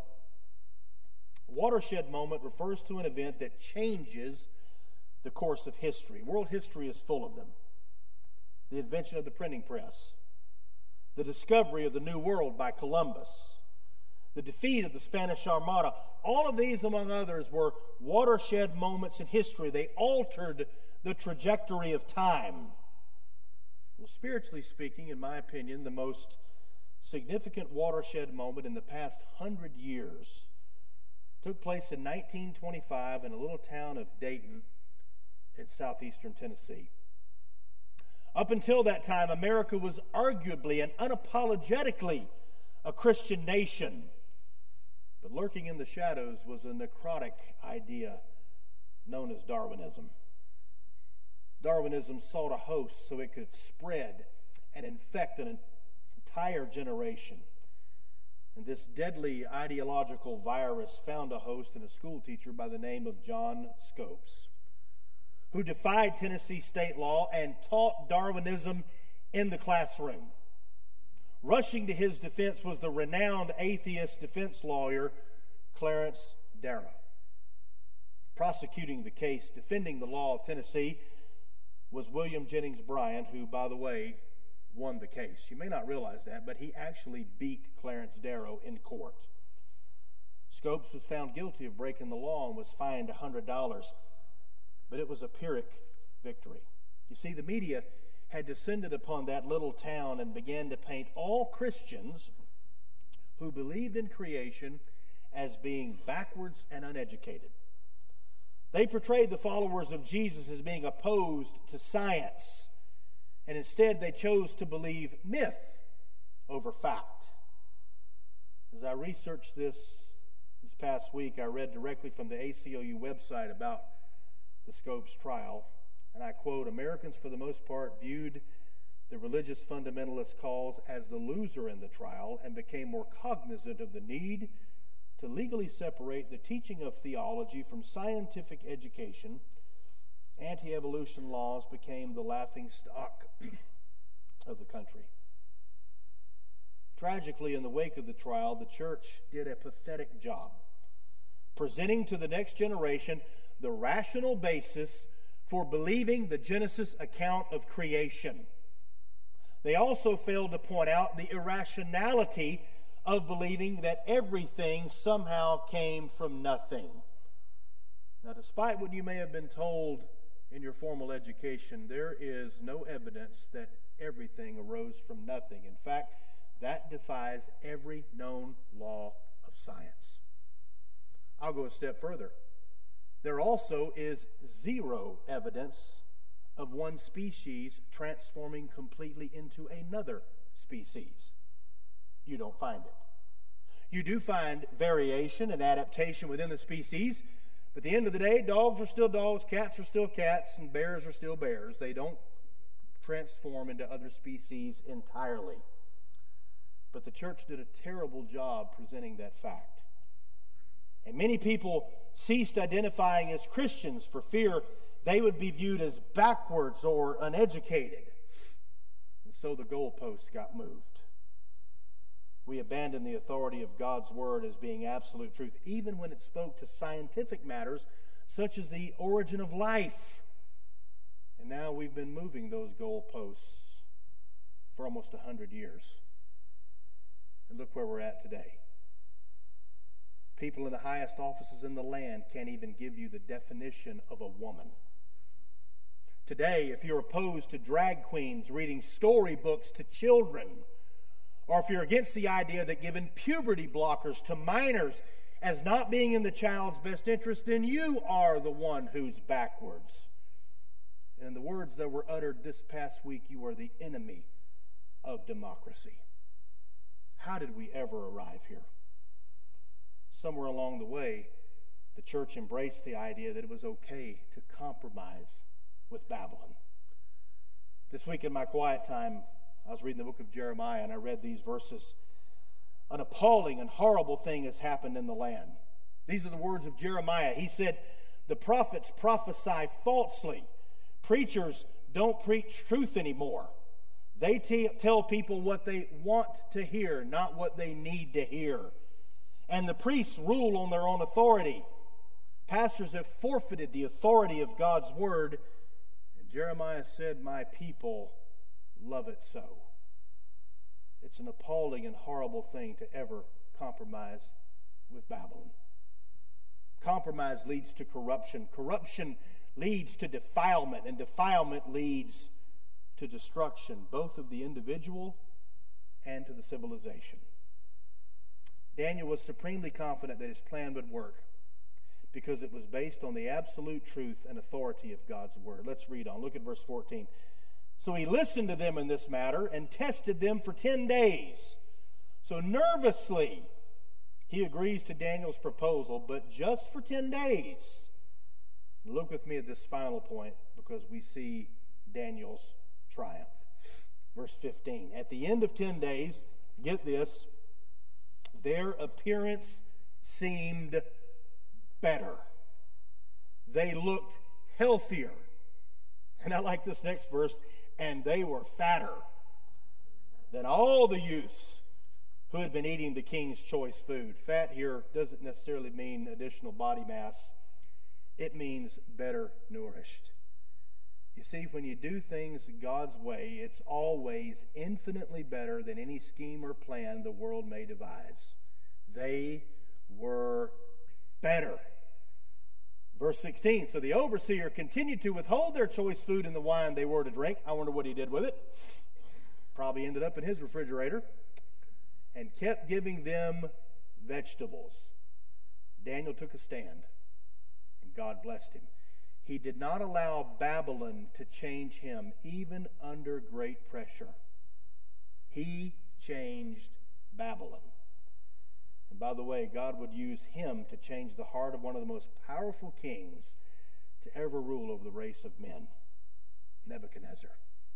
A watershed moment refers to an event that changes the course of history. World history is full of them. The invention of the printing press, the discovery of the New World by Columbus, the defeat of the Spanish Armada. All of these, among others, were watershed moments in history. They altered the trajectory of time. Well, spiritually speaking, in my opinion, the most significant watershed moment in the past hundred years took place in nineteen twenty-five in a little town of Dayton in southeastern Tennessee. Up until that time, America was arguably and unapologetically a Christian nation. But lurking in the shadows was a necrotic idea known as Darwinism. Darwinism sought a host so it could spread and infect an entire generation. And this deadly ideological virus found a host in a school teacher by the name of John Scopes, who defied Tennessee state law and taught Darwinism in the classroom. Rushing to his defense was the renowned atheist defense lawyer Clarence Darrow. Prosecuting the case, defending the law of Tennessee, was William Jennings Bryan, who, by the way, won the case. You may not realize that, but he actually beat Clarence Darrow in court. Scopes was found guilty of breaking the law and was fined one hundred dollars, but it was a Pyrrhic victory. You see, the media had descended upon that little town and began to paint all Christians who believed in creation as being backwards and uneducated. They portrayed the followers of Jesus as being opposed to science, and instead they chose to believe myth over fact. As I researched this this past week, I read directly from the A C L U website about the Scopes trial. And I quote, "Americans, for the most part, viewed the religious fundamentalist cause as the loser in the trial and became more cognizant of the need to legally separate the teaching of theology from scientific education. Anti-evolution laws became the laughing stock of the country." Tragically, in the wake of the trial, the church did a pathetic job presenting to the next generation the rational basis for believing the Genesis account of creation. They also failed to point out the irrationality of believing that everything somehow came from nothing. Now, despite what you may have been told in your formal education, there is no evidence that everything arose from nothing. In fact, that defies every known law of science. I'll go a step further. There also is zero evidence of one species transforming completely into another species. You don't find it. You do find variation and adaptation within the species, but at the end of the day, dogs are still dogs, cats are still cats, and bears are still bears. They don't transform into other species entirely. But the church did a terrible job presenting that fact. And many people ceased identifying as Christians for fear they would be viewed as backwards or uneducated. And so the goalposts got moved. We abandoned the authority of God's Word as being absolute truth, even when it spoke to scientific matters such as the origin of life. And now we've been moving those goalposts for almost a hundred years. And look where we're at today. People in the highest offices in the land can't even give you the definition of a woman. Today, if you're opposed to drag queens reading storybooks to children, or if you're against the idea that giving puberty blockers to minors as not being in the child's best interest, then you are the one who's backwards. And in the words that were uttered this past week, you are the enemy of democracy. How did we ever arrive here? Somewhere along the way, the church embraced the idea that it was okay to compromise with Babylon. This week in my quiet time, I was reading the book of Jeremiah, and I read these verses. An appalling and horrible thing has happened in the land. These are the words of Jeremiah. He said, the prophets prophesy falsely. Preachers don't preach truth anymore. They t- tell people what they want to hear, not what they need to hear. And the priests rule on their own authority. Pastors have forfeited the authority of God's word. And Jeremiah said, my people love it so. It's an appalling and horrible thing to ever compromise with Babylon. Compromise leads to corruption. Corruption leads to defilement, and defilement leads to destruction, both of the individual and to the civilization. Daniel was supremely confident that his plan would work because it was based on the absolute truth and authority of God's word. Let's read on. Look at verse fourteen. So he listened to them in this matter and tested them for ten days. So nervously, he agrees to Daniel's proposal, but just for ten days. Look with me at this final point because we see Daniel's triumph. Verse fifteen. At the end of ten days, get this, their appearance seemed better. They looked healthier. And I like this next verse. And they were fatter than all the youths who had been eating the king's choice food. Fat here doesn't necessarily mean additional body mass. It means better nourished. You see, when you do things God's way, it's always infinitely better than any scheme or plan the world may devise. They were better. Verse sixteen, so the overseer continued to withhold their choice food and the wine they were to drink. I wonder what he did with it. Probably ended up in his refrigerator. And kept giving them vegetables. Daniel took a stand, and God blessed him. He did not allow Babylon to change him, even under great pressure. He changed Babylon. And by the way, God would use him to change the heart of one of the most powerful kings to ever rule over the race of men, Nebuchadnezzar.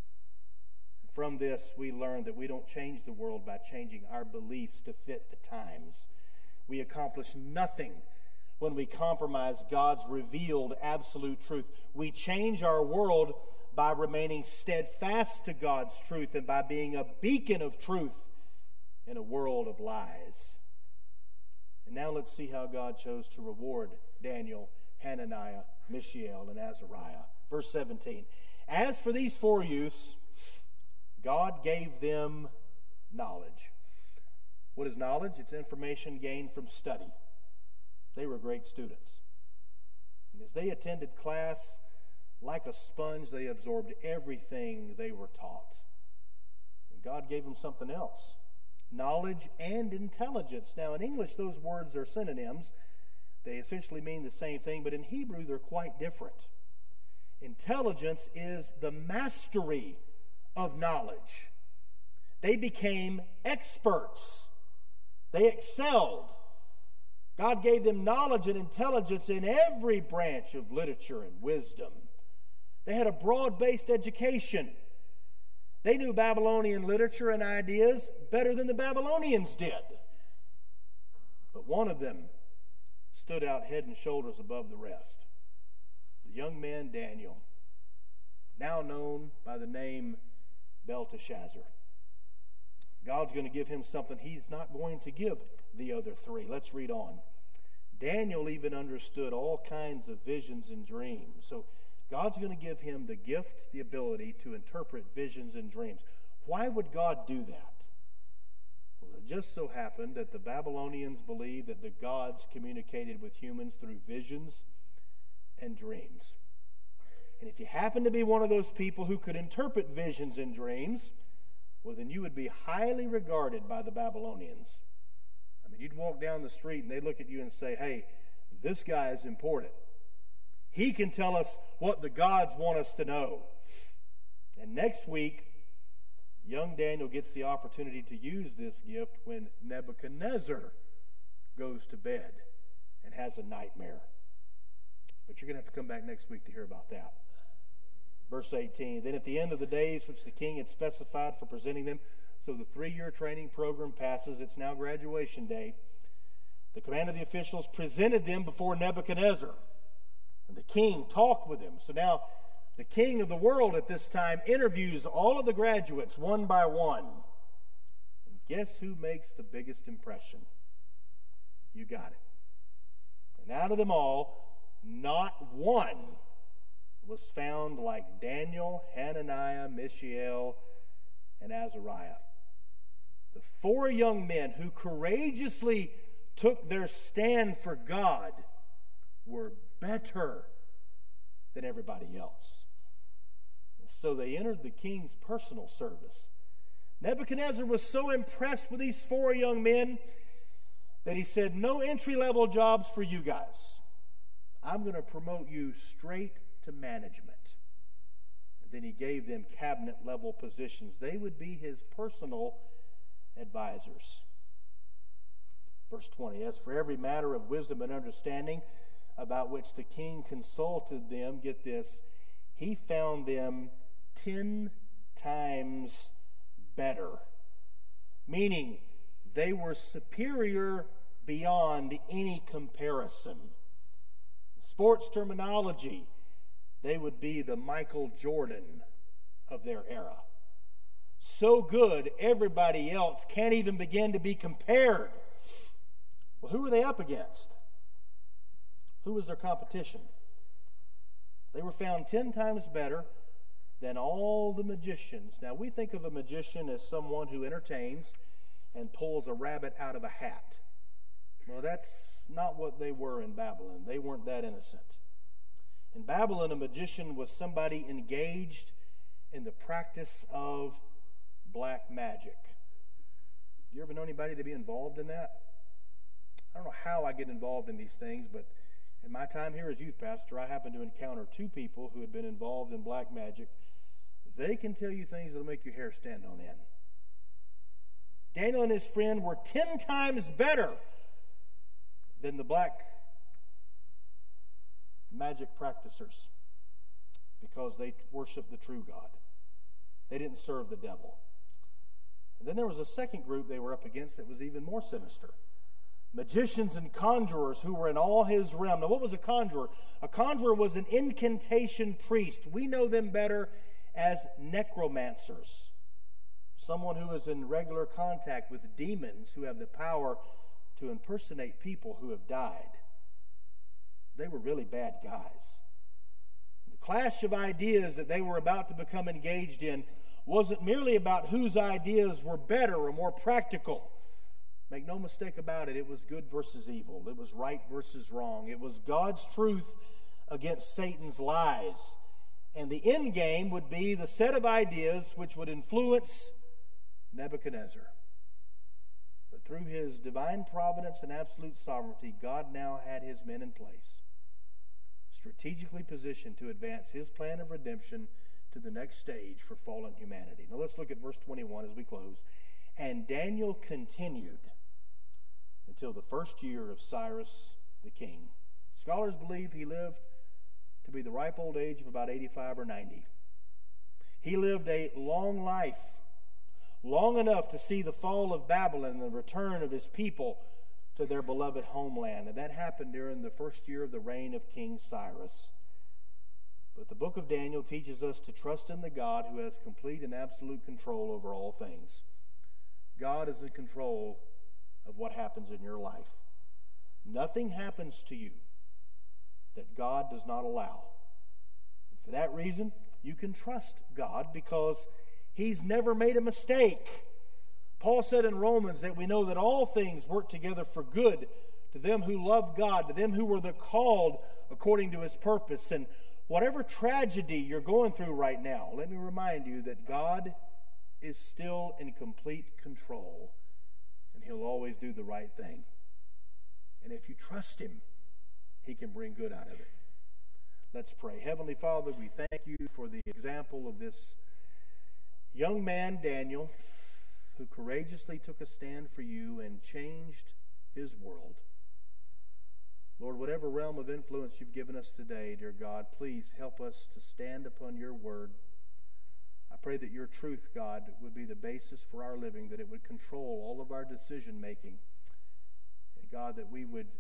And from this, we learn that we don't change the world by changing our beliefs to fit the times. We accomplish nothing when we compromise God's revealed absolute truth. We change our world by remaining steadfast to God's truth and by being a beacon of truth in a world of lies. And now let's see how God chose to reward Daniel, Hananiah, Mishael, and Azariah. Verse seventeen. As for these four youths, God gave them knowledge. What is knowledge? It's information gained from study. They were great students. And as they attended class, like a sponge, they absorbed everything they were taught. And God gave them something else. Knowledge and intelligence. Now, in English, those words are synonyms. They essentially mean the same thing, but in Hebrew, they're quite different. Intelligence is the mastery of knowledge. They became experts. They excelled. God gave them knowledge and intelligence in every branch of literature and wisdom. They had a broad-based education. They knew Babylonian literature and ideas better than the Babylonians did. But one of them stood out head and shoulders above the rest. The young man Daniel, now known by the name Belteshazzar. God's going to give him something he's not going to give the other three. Let's read on. Daniel even understood all kinds of visions and dreams. So God's going to give him the gift, the ability to interpret visions and dreams. Why would God do that? Well, it just so happened that the Babylonians believed that the gods communicated with humans through visions and dreams. And if you happen to be one of those people who could interpret visions and dreams, well, then you would be highly regarded by the Babylonians. I mean, you'd walk down the street and they'd look at you and say, hey, this guy is important. He can tell us what the gods want us to know. And next week, young Daniel gets the opportunity to use this gift when Nebuchadnezzar goes to bed and has a nightmare. But you're going to have to come back next week to hear about that. Verse eighteen, then at the end of the days which the king had specified for presenting them, so the three-year training program passes, it's now graduation day, the command of the officials presented them before Nebuchadnezzar. And the king talked with him. So now the king of the world at this time interviews all of the graduates one by one. And guess who makes the biggest impression? You got it. And out of them all, not one was found like Daniel, Hananiah, Mishael, and Azariah. The four young men who courageously took their stand for God were better than everybody else. So they entered the king's personal service. Nebuchadnezzar was so impressed with these four young men that he said, no entry-level jobs for you guys. I'm going to promote you straight to management. And then he gave them cabinet-level positions. They would be his personal advisors. Verse twenty, as for every matter of wisdom and understanding about which the king consulted them, get this, he found them ten times better. Meaning, they were superior beyond any comparison. Sports terminology, they would be the Michael Jordan of their era. So good, everybody else can't even begin to be compared. Well, who were they up against? Who was their competition? They were found ten times better than all the magicians. Now, we think of a magician as someone who entertains and pulls a rabbit out of a hat. Well, that's not what they were in Babylon. They weren't that innocent. In Babylon, a magician was somebody engaged in the practice of black magic. Do you ever know anybody to be involved in that? I don't know how I get involved in these things, but in my time here as youth pastor, I happened to encounter two people who had been involved in black magic. They can tell you things that will make your hair stand on end. Daniel and his friend were ten times better than the black magic practicers because they worshiped the true God. They didn't serve the devil. And then there was a second group they were up against that was even more sinister. Magicians and conjurers who were in all his realm. Now, what was a conjurer? A conjurer was an incantation priest. We know them better as necromancers. Someone who is in regular contact with demons who have the power to impersonate people who have died. They were really bad guys. The clash of ideas that they were about to become engaged in wasn't merely about whose ideas were better or more practical. Make no mistake about it, it was good versus evil. It was right versus wrong. It was God's truth against Satan's lies. And the end game would be the set of ideas which would influence Nebuchadnezzar. But through his divine providence and absolute sovereignty, God now had his men in place, strategically positioned to advance his plan of redemption to the next stage for fallen humanity. Now let's look at verse twenty-one as we close. And Daniel continued until the first year of Cyrus the king. Scholars believe he lived to be the ripe old age of about eighty-five or ninety. He lived a long life, long enough to see the fall of Babylon and the return of his people to their beloved homeland. And that happened during the first year of the reign of King Cyrus. But the book of Daniel teaches us to trust in the God who has complete and absolute control over all things. God is in control of what happens in your life. Nothing happens to you that God does not allow. And for that reason, you can trust God because He's never made a mistake. Paul said in Romans that we know that all things work together for good to them who love God, to them who were the called according to His purpose. And whatever tragedy you're going through right now, let me remind you that God is still in complete control, and He'll always do the right thing. And if you trust Him, He can bring good out of it. Let's pray. Heavenly Father, we thank you for the example of this young man, Daniel, who courageously took a stand for you and changed his world. Lord, whatever realm of influence you've given us today, dear God, please help us to stand upon your word. I pray that your truth, God, would be the basis for our living, that it would control all of our decision making. And God, that we would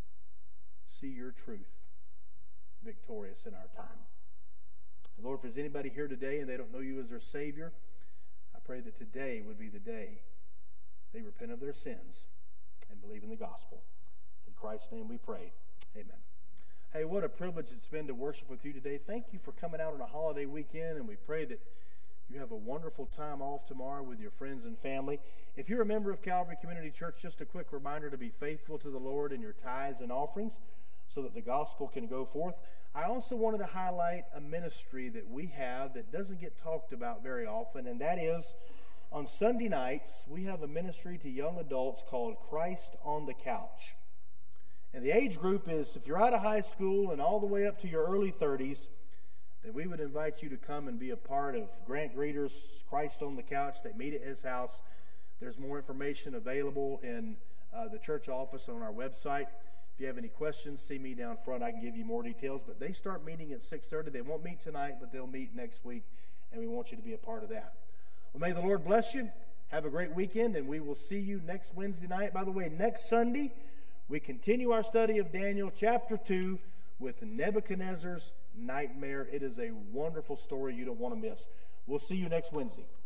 see your truth victorious in our time. And Lord, if there's anybody here today and they don't know you as their Savior, I pray that today would be the day they repent of their sins and believe in the gospel. In Christ's name we pray. Amen. Hey, what a privilege it's been to worship with you today. Thank you for coming out on a holiday weekend, and we pray that you have a wonderful time off tomorrow with your friends and family. If you're a member of Calvary Community Church, just a quick reminder to be faithful to the Lord in your tithes and offerings so that the gospel can go forth. I also wanted to highlight a ministry that we have that doesn't get talked about very often, and that is on Sunday nights, we have a ministry to young adults called Christ on the Couch. And the age group is, if you're out of high school and all the way up to your early thirties, then we would invite you to come and be a part of Grant Greeter's Christ on the Couch. They meet at his house. There's more information available in uh, the church office on our website. If you have any questions, see me down front. I can give you more details. But they start meeting at six thirty. They won't meet tonight, but they'll meet next week, and we want you to be a part of that. Well, may the Lord bless you. Have a great weekend, and we will see you next Wednesday night. By the way, next Sunday, we continue our study of Daniel chapter two with Nebuchadnezzar's nightmare. It is a wonderful story you don't want to miss. We'll see you next Wednesday.